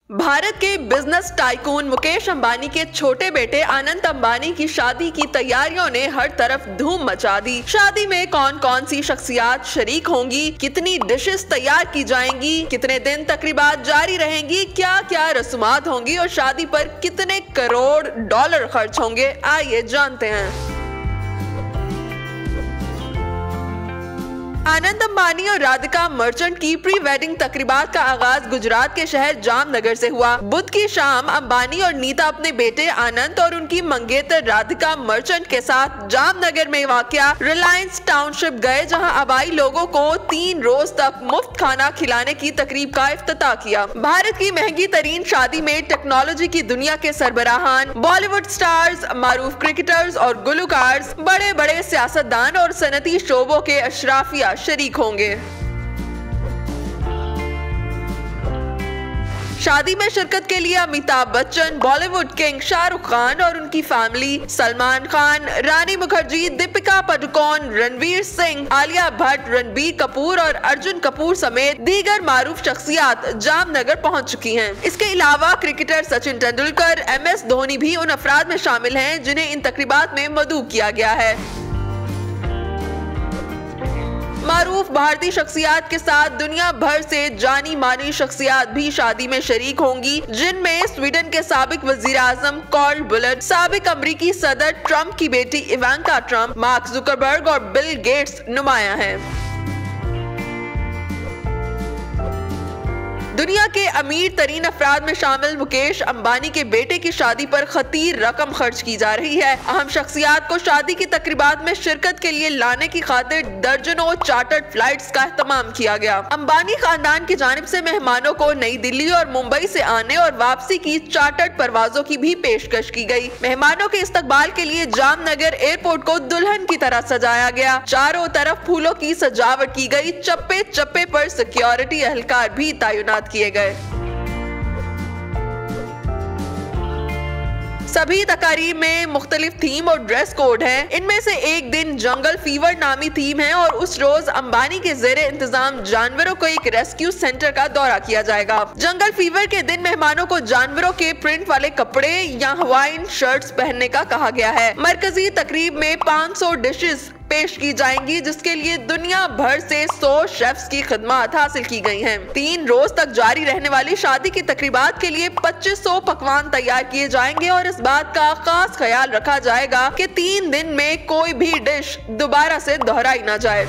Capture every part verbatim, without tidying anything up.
भारत के business tycoon Mukesh Ambani के छोटे बेटे अनंत अंबानी की शादी की तैयारियों ने हर तरफ धूम मचा दी। शादी में कौन कौन सी शख्सियात शरीक होंगी, कितनी डिशेस तैयार की जाएंगी, कितने दिन तकरीबात जारी रहेंगी, क्या क्या रस्मात होंगी और शादी पर कितने करोड़ डॉलर खर्च होंगे, आइए जानते हैं। अनंत अंबानी और राधिका मर्चेंट की प्री वेडिंग तकरीबात का आगाज गुजरात के शहर जामनगर से हुआ। बुध की शाम अंबानी और नीता अपने बेटे अनंत और उनकी मंगेतर राधिका मर्चेंट के साथ जामनगर में वाक़या रिलायंस टाउनशिप गए, जहां आबाई लोगों को तीन रोज तक मुफ्त खाना खिलाने की तकरीब का इफ्तिताह किया। भारत की महंगी तरीन शादी में टेक्नोलॉजी की दुनिया के सरबराहान, बॉलीवुड स्टार्स, मारूफ क्रिकेटर्स और गुलकार्स, बड़े बड़े सियासतदान और सनती शोबों के अशराफिया शरीक होंगे। शादी में शिरकत के लिए अमिताभ बच्चन, बॉलीवुड किंग शाहरुख खान और उनकी फैमिली, सलमान खान, रानी मुखर्जी, दीपिका पादुकोण, रणवीर सिंह, आलिया भट्ट, रणबीर कपूर और अर्जुन कपूर समेत दीगर मारूफ शख्सियात जामनगर पहुंच चुकी हैं। इसके अलावा cricketer Sachin Tendulkar, M S Dhoni भी उन अफराद में शामिल हैं जिन्हें इन तकरीबात में मदऊ किया गया है। मारूफ भारतीय शख्सियात के साथ दुनिया भर से जानी मानी शख्सियात भी शादी में शरीक होंगी, जिनमें स्वीडन के साबिक वजीर आजम कार्ल बुलट, साबिक अमरीकी सदर ट्रंप की बेटी इवांका ट्रंप, मार्क जुकरबर्ग और बिल गेट्स नुमाया हैं। दुनिया के अमीर तरीन अफराद में शामिल मुकेश अंबानी के बेटे की शादी पर खतीर रकम खर्च की जा रही है। अहम शख्सियात को शादी की तकरीबात में शिरकत के लिए लाने की खातिर दर्जनों चार्टर्ड फ्लाइट्स का एहतमाम किया गया। अंबानी खानदान की जानिब से मेहमानों को नई दिल्ली और मुंबई से आने और वापसी की चार्टर्ड परवाजों की भी पेशकश की गई। मेहमानों के इस्तकबाल के लिए जामनगर एयरपोर्ट को दुल्हन की तरह सजाया गया। चारों तरफ फूलों की सजावट की गई। चप्पे चप्पे पर सिक्योरिटी एहलकार भी तैनात किए गए। सभी तकारीब में मुख्तलिफ थीम और ड्रेस कोड है। इनमें से एक दिन जंगल फीवर नामी थीम है और उस रोज अंबानी के जेरे इंतजाम जानवरों को एक रेस्क्यू सेंटर का दौरा किया जाएगा। जंगल फीवर के दिन मेहमानों को जानवरों के प्रिंट वाले कपड़े या हवाइन शर्ट्स पहनने का कहा गया है। मरकजी तकरीब में पाँच सौ डिशेस पेश की जाएंगी, जिसके लिए दुनिया भर से सौ शेफ्स की खिदमत हासिल की गई हैं। तीन रोज तक जारी रहने वाली शादी की तकरीबात के लिए पच्चीस सौ पकवान तैयार किए जाएंगे और इस बात का खास ख्याल रखा जाएगा कि तीन दिन में कोई भी डिश दोबारा से दोहराई ना जाए।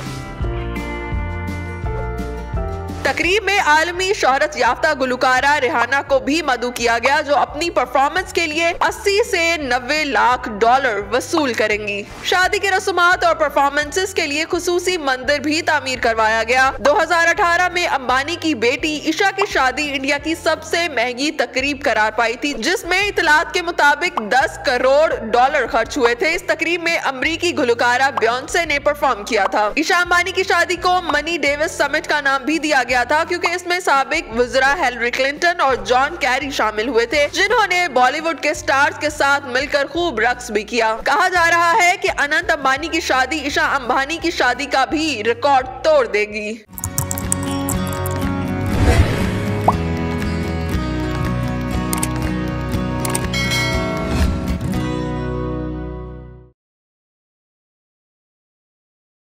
तकरीब में आलमी शोहरत याफ्ता गुलकारा रिहाना को भी मदऊ किया गया, जो अपनी परफॉर्मेंस के लिए अस्सी से नब्बे लाख डॉलर वसूल करेंगी। शादी के रस्मात और परफॉर्मेंसेस के लिए खुसूसी मंदिर भी तामीर करवाया गया। दो हज़ार अठारह में अंबानी की बेटी ईशा की शादी इंडिया की सबसे महंगी तकरीब करार पाई थी, जिसमें इतलात के मुताबिक दस करोड़ डॉलर खर्च हुए थे। इस तकरीब में अमरीकी गुलकारा बियोंसे ने परफॉर्म किया था। ईशा अंबानी की शादी को मनी डेविस समिट का नाम भी दिया गया था, क्योंकि इसमें साबिक वज़ीरा हिलरी क्लिंटन और जॉन कैरी शामिल हुए थे, जिन्होंने बॉलीवुड के स्टार्स के साथ मिलकर खूब रक्स भी किया। कहा जा रहा है कि अनंत अंबानी की शादी ईशा अंबानी की शादी का भी रिकॉर्ड तोड़ देगी।